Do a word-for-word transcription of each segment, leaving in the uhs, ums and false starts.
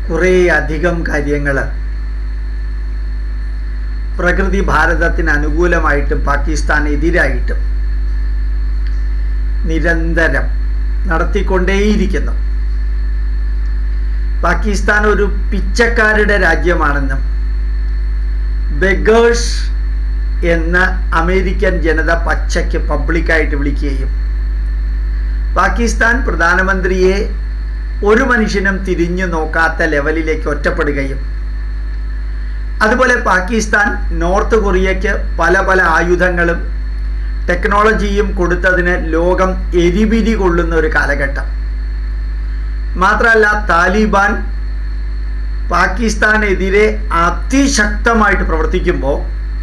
കുറേ അധികം കാര്യങ്ങൾ പ്രകൃതി ഭാരതത്തിന് അനുകൂലമായിട്ടും പാകിസ്ഥാനെതിരായിട്ടും നിരന്തരം നടത്തിക്കൊണ്ടേയിരിക്കുന്നു. പാകിസ്ഥാൻ ഒരു പിച്ചക്കാരുടെ രാജ്യമാണെന്നും ബെഗേഴ്സ് എന്ന് അമേരിക്കൻ ജനത പച്ചയ്ക്ക് പബ്ലിക്കായിട്ട് വിളിക്കുകയും പാകിസ്ഥാൻ പ്രധാനമന്ത്രിയെ ഒരു മനുഷ്യനും തിരിഞ്ഞു നോക്കാത്ത ലെവലിലേക്ക് ഒറ്റപ്പെടുകയും അതുപോലെ പാകിസ്ഥാൻ നോർത്ത് കൊറിയയ്ക്ക് പല പല ആയുധങ്ങളും ടെക്നോളജിയും കൊടുത്തതിന് ലോകം എരിപിരി കൊള്ളുന്ന ഒരു കാലഘട്ടം. മാത്രമല്ല, താലിബാൻ പാകിസ്ഥാനെതിരെ അതിശക്തമായിട്ട് പ്രവർത്തിക്കുമ്പോൾ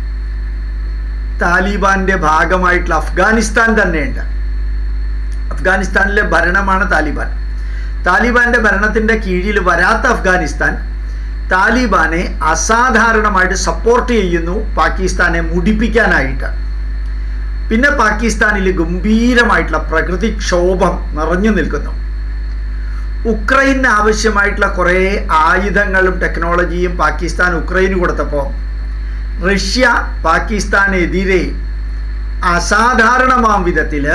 താലിബാന്റെ ഭാഗമായിട്ടുള്ള അഫ്ഗാനിസ്ഥാൻ തന്നെയുണ്ട്. അഫ്ഗാനിസ്ഥാനിലെ ഭരണമാണ് താലിബാൻ. താലിബാന്റെ ഭരണത്തിൻ്റെ കീഴിൽ വരാത്ത അഫ്ഗാനിസ്ഥാൻ താലിബാനെ അസാധാരണമായിട്ട് സപ്പോർട്ട് ചെയ്യുന്നു പാകിസ്ഥാനെ മുടിപ്പിക്കാനായിട്ട്. പിന്നെ പാകിസ്ഥാനിൽ ഗംഭീരമായിട്ടുള്ള പ്രകൃതിക്ഷോഭം നിറഞ്ഞു നിൽക്കുന്നു. ഉക്രൈന് ആവശ്യമായിട്ടുള്ള കുറേ ആയുധങ്ങളും ടെക്നോളജിയും പാകിസ്ഥാൻ ഉക്രൈന് കൊടുത്തപ്പോൾ റഷ്യ പാകിസ്ഥാനെതിരെ അസാധാരണമാം വിധത്തിൽ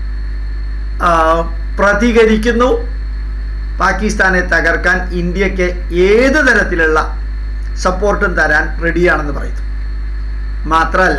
പ്രതികരിക്കുന്നു. പാകിസ്ഥാനെ തകർക്കാൻ ഇന്ത്യക്ക് ഏത് തരത്തിലുള്ള സപ്പോർട്ടും തരാൻ റെഡിയാണെന്ന് പറയുന്നു. മാത്രമല്ല,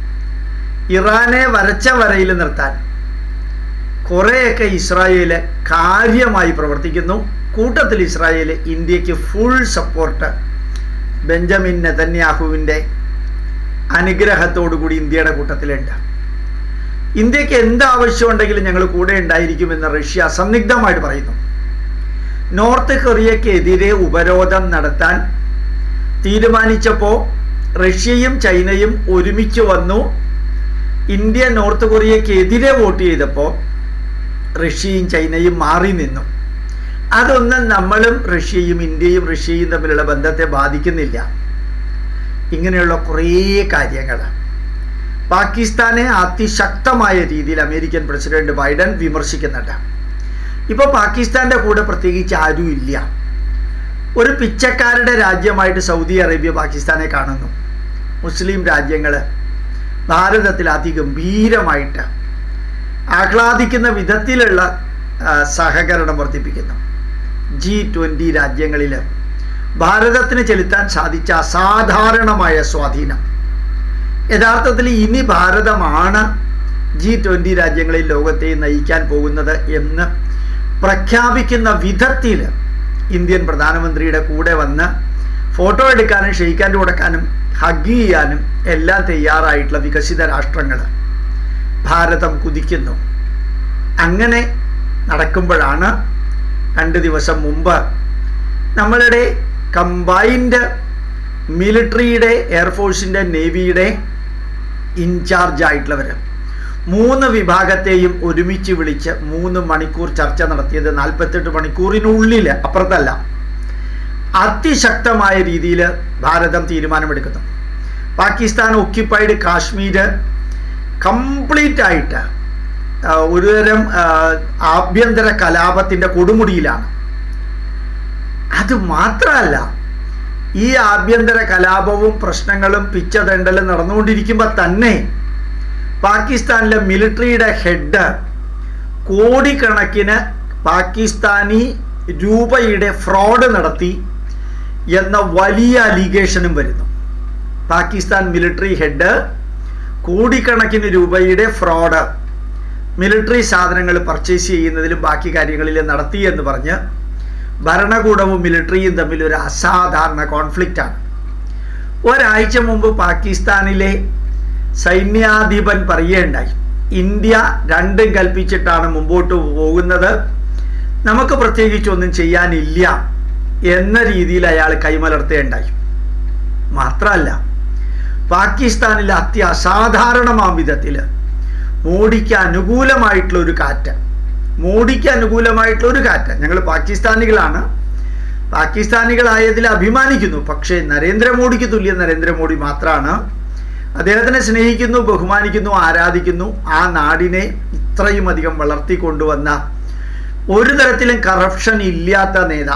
ഇറാനെ വരച്ച വരയിൽ നിർത്താൻ കുറേയൊക്കെ ഇസ്രായേൽ കാര്യമായി പ്രവർത്തിക്കുന്നു. കൂട്ടത്തിൽ ഇസ്രായേൽ ഇന്ത്യക്ക് ഫുൾ സപ്പോർട്ട് ബെഞ്ചമിൻ നെതന്യാഹുവിൻ്റെ അനുഗ്രഹത്തോടു കൂടി ഇന്ത്യയുടെ കൂട്ടത്തിലുണ്ട്. ഇന്ത്യക്ക് എന്താവശ്യമുണ്ടെങ്കിലും ഞങ്ങൾ കൂടെ ഉണ്ടായിരിക്കുമെന്ന് റഷ്യ സംദിഗ്ധമായിട്ട് പറയുന്നു. നോർത്ത് കൊറിയക്കെതിരെ ഉപരോധം നടത്താൻ തീരുമാനിച്ചപ്പോൾ റഷ്യയും ചൈനയും ഒരുമിച്ച് വന്നു. ഇന്ത്യ നോർത്ത് കൊറിയക്കെതിരെ വോട്ട് ചെയ്തപ്പോൾ റഷ്യയും ചൈനയും മാറി നിന്നു. അതൊന്നും നമ്മളും റഷ്യയും ഇന്ത്യയും റഷ്യയും തമ്മിലുള്ള ബന്ധത്തെ ബാധിക്കുന്നില്ല. ഇങ്ങനെയുള്ള കുറേ കാര്യങ്ങൾ പാകിസ്ഥാനെ അതിശക്തമായ രീതിയിൽ അമേരിക്കൻ പ്രസിഡന്റ് ബൈഡൻ വിമർശിക്കുന്നുണ്ട്. ഇപ്പോൾ പാകിസ്ഥാൻ്റെ കൂടെ പ്രത്യേകിച്ച് ആരും ഇല്ല. ഒരു പിച്ചക്കാരുടെ രാജ്യമായിട്ട് സൗദി അറേബ്യ പാകിസ്ഥാനെ കാണുന്നു. മുസ്ലിം രാജ്യങ്ങൾ ഭാരതത്തിൽ അതിഗംഭീരമായിട്ട് ആഹ്ലാദിക്കുന്ന വിധത്തിലുള്ള സഹകരണം വർദ്ധിപ്പിക്കുന്നു. ജി ട്വൻ്റി രാജ്യങ്ങളിൽ ഭാരതത്തിന് ചെലുത്താൻ സാധിച്ച അസാധാരണമായ സ്വാധീനം. യഥാർത്ഥത്തിൽ ഇനി ഭാരതമാണ് ജി ട്വൻ്റി രാജ്യങ്ങളിൽ ലോകത്തെ നയിക്കാൻ പോകുന്നത് എന്ന് പ്രഖ്യാപിക്കുന്ന വിധത്തിൽ ഇന്ത്യൻ പ്രധാനമന്ത്രിയുടെ കൂടെ വന്ന് ഫോട്ടോ എടുക്കാനും ഷെയ്ക്കാൻഡ് കൊടുക്കാനും ഹഗ് ചെയ്യാനും എല്ലാം തയ്യാറായിട്ടുള്ള വികസിത രാഷ്ട്രങ്ങൾ ഭാരതം കുതിക്കുന്നു. അങ്ങനെ നടക്കുമ്പോഴാണ് രണ്ട് ദിവസം മുമ്പ് നമ്മളുടെ കമ്പൈൻഡ് മിലിറ്ററിയുടെ എയർഫോഴ്സിൻ്റെ നേവിയുടെ ഇൻചാർജായിട്ടുള്ളവർ മൂന്ന് വിഭാഗത്തെയും ഒരുമിച്ച് വിളിച്ച് മൂന്ന് മണിക്കൂർ ചർച്ച നടത്തിയത്. നാൽപ്പത്തെട്ട് മണിക്കൂറിനുള്ളിൽ, അപ്പുറത്തല്ല, അതിശക്തമായ രീതിയിൽ ഭാരതം തീരുമാനമെടുക്കുന്നു. പാകിസ്ഥാൻ ഒക്യുപ്പൈഡ് കാശ്മീർ കംപ്ലീറ്റ് ആയിട്ട് ഒരുതരം ആഭ്യന്തര കലാപത്തിൻ്റെ കൊടുമുടിയിലാണ്. അത് മാത്രമല്ല, ഈ ആഭ്യന്തര കലാപവും പ്രശ്നങ്ങളും പിച്ചതണ്ടലും നടന്നുകൊണ്ടിരിക്കുമ്പോൾ തന്നെ പാകിസ്ഥാനിലെ മിലിറ്ററിയുടെ ഹെഡ് കോടിക്കണക്കിന് പാകിസ്ഥാനി രൂപയുടെ ഫ്രോഡ് നടത്തി എന്ന വലിയ അലിഗേഷനും വരുന്നു. പാകിസ്ഥാൻ മിലിറ്ററി ഹെഡ് കോടിക്കണക്കിന് രൂപയുടെ ഫ്രോഡ് മിലിറ്ററി സാധനങ്ങൾ പർച്ചേസ് ചെയ്യുന്നതിലും ബാക്കി കാര്യങ്ങളിലും നടത്തി എന്ന് പറഞ്ഞ് ഭരണകൂടവും മിലിറ്ററിയും തമ്മിൽ ഒരു അസാധാരണ കോൺഫ്ലിക്റ്റാണ്. ഒരാഴ്ച മുമ്പ് പാകിസ്ഥാനിലെ സൈന്യാധിപൻ പറയുകയുണ്ടായി, ഇന്ത്യ രണ്ടും കൽപ്പിച്ചിട്ടാണ് മുമ്പോട്ട് പോകുന്നത്, നമുക്ക് പ്രത്യേകിച്ചൊന്നും ചെയ്യാനില്ല എന്ന രീതിയിൽ അയാൾ കൈമലർത്തുകയുണ്ടായി. മാത്രമല്ല, പാകിസ്ഥാനിലെ അതി അസാധാരണമാം വിധത്തിൽ മോഡിക്ക് അനുകൂലമായിട്ടുള്ള ഒരു കാറ്റ് മോഡിക്ക് അനുകൂലമായിട്ടുള്ള ഒരു കാറ്റ് ഞങ്ങൾ പാകിസ്ഥാനികളാണ്, പാകിസ്ഥാനികളായതിൽ അഭിമാനിക്കുന്നു. പക്ഷേ നരേന്ദ്രമോദിക്ക് തുല്യം നരേന്ദ്രമോദി മാത്രമാണ്. അദ്ദേഹത്തിനെ സ്നേഹിക്കുന്നു, ബഹുമാനിക്കുന്നു, ആരാധിക്കുന്നു. ആ നാടിനെ ഇത്രയും അധികം വളർത്തിക്കൊണ്ടുവന്ന, ഒരു തരത്തിലും കറപ്ഷൻ ഇല്ലാത്ത നേതാവ്,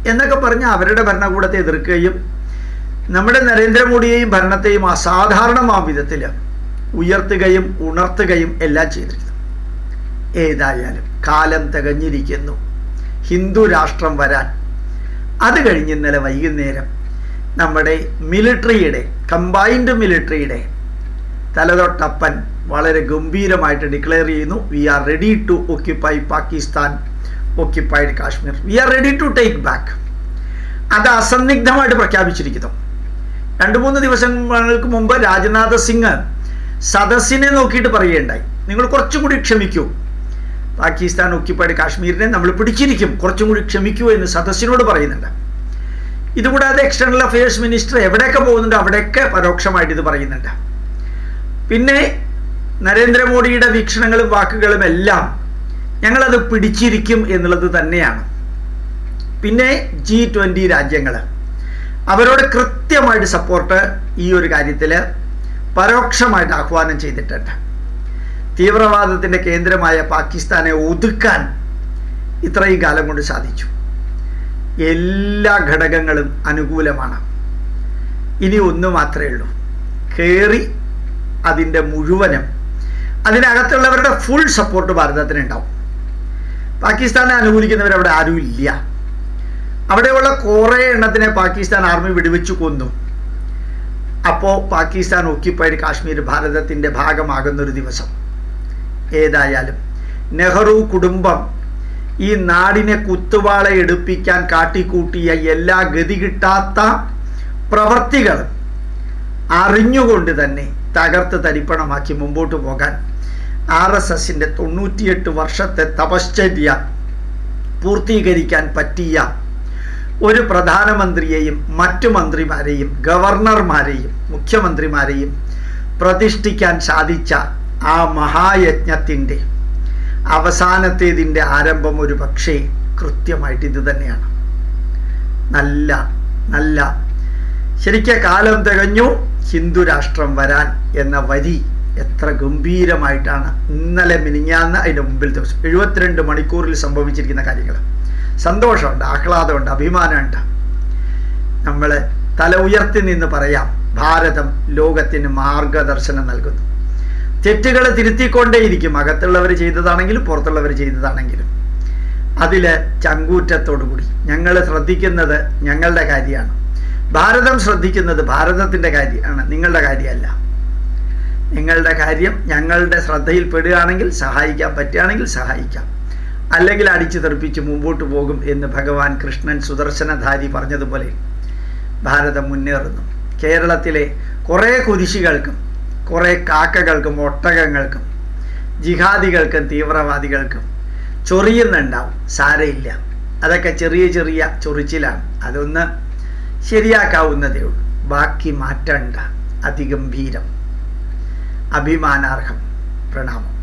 എന്നൊക്കെ പറഞ്ഞ് അവരുടെ ഭരണകൂടത്തെ എതിർക്കുകയും നമ്മുടെ നരേന്ദ്രമോദിയെയും ഭരണത്തെയും അസാധാരണമായ വിധത്തിൽ ഉയർത്തുകയും ഉണർത്തുകയും എല്ലാം ചെയ്തിരിക്കുന്നു. ഏതായാലും കാലം തികഞ്ഞിരിക്കുന്നു ഹിന്ദു രാഷ്ട്രം വരാൻ. അത് കഴിഞ്ഞ് ഇന്നലെ വൈകുന്നേരം നമ്മുടെ മിലിറ്ററിയുടെ കമ്പൈൻഡ് മിലിറ്ററിയുടെ തലതൊട്ടപ്പൻ വളരെ ഗംഭീരമായിട്ട് ഡിക്ലെയർ ചെയ്യുന്നു, we are ready to occupy Pakistan occupied Kashmir, we are ready to take back. അത് അസന്നിഗ്ധമായിട്ട് പ്രഖ്യാപിച്ചിരിക്കുന്നു. രണ്ട് മൂന്ന് ദിവസങ്ങൾക്ക് മുമ്പ് രാജ്നാഥ് സിംഗ് സദസ്സിനെ നോക്കിയിട്ട് പറയുകയുണ്ടായി, നിങ്ങൾ കുറച്ചും കൂടി ക്ഷമിക്കൂ, പാകിസ്ഥാൻ ഓക്യുപ്പൈഡ് കാശ്മീരിനെ നമ്മൾ പിടിച്ചിരിക്കും, കുറച്ചും കൂടി ക്ഷമിക്കൂ എന്ന് സദസ്സിനോട് പറയുന്നുണ്ട്. ഇതുകൂടാതെ എക്സ്റ്റേണൽ അഫയേഴ്സ് മിനിസ്റ്റർ എവിടെയൊക്കെ പോകുന്നുണ്ട് അവിടെയൊക്കെ പരോക്ഷമായിട്ട് ഇത് പറയുന്നുണ്ട്. പിന്നെ നരേന്ദ്രമോദിയുടെ വീക്ഷണങ്ങളും വാക്കുകളും എല്ലാം ഞങ്ങളത് പിടിച്ചിരിക്കും എന്നുള്ളത് തന്നെയാണ്. പിന്നെ ജി ട്വൻ്റി രാജ്യങ്ങൾ അവരോട് കൃത്യമായിട്ട് സപ്പോർട്ട് ഈ ഒരു കാര്യത്തിൽ പരോക്ഷമായിട്ട് ആഹ്വാനം ചെയ്തിട്ടുണ്ട്. തീവ്രവാദത്തിൻ്റെ കേന്ദ്രമായ പാകിസ്ഥാനെ ഒതുക്കാൻ ഇത്രയും കാലം കൊണ്ട് സാധിച്ചു. എല്ലാ ഘടകങ്ങളും അനുകൂലമാണ്. ഇനി ഒന്ന് മാത്രമേ ഉള്ളൂ, കയറി അതിൻ്റെ മുഴുവനും അതിനകത്തുള്ളവരുടെ ഫുൾ സപ്പോർട്ട് ഭാരതത്തിനുണ്ടാവും. പാകിസ്ഥാനെ അനുകൂലിക്കുന്നവരവിടെ ആരും ഇല്ല. അവിടെയുള്ള കുറേ എണ്ണത്തിനെ പാകിസ്ഥാൻ ആർമി വെടിവെച്ചു കൊന്നു. അപ്പോൾ പാകിസ്ഥാൻ ഓക്യുപ്പൈഡ് കാശ്മീർ ഭാരതത്തിൻ്റെ ഭാഗമാകുന്നൊരു ദിവസം. ഏതായാലും നെഹ്റു കുടുംബം ഈ നാടിനെ കുത്തുവാള എടുപ്പിക്കാൻ കാട്ടിക്കൂട്ടിയ എല്ലാ ഗതി കിട്ടാത്ത പ്രവർത്തികളും അറിഞ്ഞുകൊണ്ട് തന്നെ തകർത്ത് തരിപ്പണമാക്കി മുമ്പോട്ട് പോകാൻ ആർ എസ് എസിൻ്റെ തൊണ്ണൂറ്റിയെട്ട് വർഷത്തെ തപശ്ചര്യ പൂർത്തീകരിക്കാൻ പറ്റിയ ഒരു പ്രധാനമന്ത്രിയെയും മറ്റു മന്ത്രിമാരെയും ഗവർണർമാരെയും മുഖ്യമന്ത്രിമാരെയും പ്രതിഷ്ഠിക്കാൻ സാധിച്ച ആ മഹായജ്ഞത്തിൻ്റെ അവസാനത്തേതിൻ്റെ ആരംഭം ഒരു പക്ഷേ കൃത്യമായിട്ട് ഇത് തന്നെയാണ്. നല്ല നല്ല ശരിക്കും കാലം തികഞ്ഞു ഹിന്ദു രാഷ്ട്രം വരാൻ എന്ന വരി എത്ര ഗംഭീരമായിട്ടാണ് ഇന്നലെ മിനിഞ്ഞാന്ന് അതിൻ്റെ മുമ്പിൽ ദിവസം എഴുപത്തിരണ്ട് മണിക്കൂറിൽ സംഭവിച്ചിരിക്കുന്ന കാര്യങ്ങൾ. സന്തോഷമുണ്ട്, ആഹ്ലാദമുണ്ട്, അഭിമാനമുണ്ട്. നമ്മൾ തല ഉയർത്തി നിന്ന് പറയാം, ഭാരതം ലോകത്തിന് മാർഗദർശനം നൽകുന്നു. തെറ്റുകൾ തിരുത്തിക്കൊണ്ടേയിരിക്കും, അകത്തുള്ളവർ ചെയ്തതാണെങ്കിലും പുറത്തുള്ളവർ ചെയ്തതാണെങ്കിലും. അതിൽ ചങ്കൂറ്റത്തോടു കൂടി ഞങ്ങൾ ശ്രദ്ധിക്കുന്നത് ഞങ്ങളുടെ കാര്യമാണ്, ഭാരതം ശ്രദ്ധിക്കുന്നത് ഭാരതത്തിൻ്റെ കാര്യമാണ്, നിങ്ങളുടെ കാര്യമല്ല. നിങ്ങളുടെ കാര്യം ഞങ്ങളുടെ ശ്രദ്ധയിൽപ്പെടുകയാണെങ്കിൽ സഹായിക്കാൻ പറ്റുകയാണെങ്കിൽ സഹായിക്കാം, അല്ലെങ്കിൽ അടിച്ചു തെറിപ്പിച്ച് മുമ്പോട്ട് പോകും എന്ന് ഭഗവാൻ കൃഷ്ണൻ സുദർശനധാരി പറഞ്ഞതുപോലെ ഭാരതം മുന്നേറുന്നു. കേരളത്തിലെ കുറേ കുരിശികൾക്കും കുറേ കാക്കകൾക്കും ഒട്ടകങ്ങൾക്കും ജിഹാദികൾക്കും തീവ്രവാദികൾക്കും ചൊറിയുന്നുണ്ടാവും, സാരയില്ല, അതൊക്കെ ചെറിയ ചെറിയ ചൊറിച്ചിലാണ്, അതൊന്ന് ശരിയാക്കാവുന്നതേ ഉള്ളൂ. ബാക്കി മാറ്റണ്ട. അതിഗംഭീരം, അഭിമാനാർഹം. പ്രണാമം.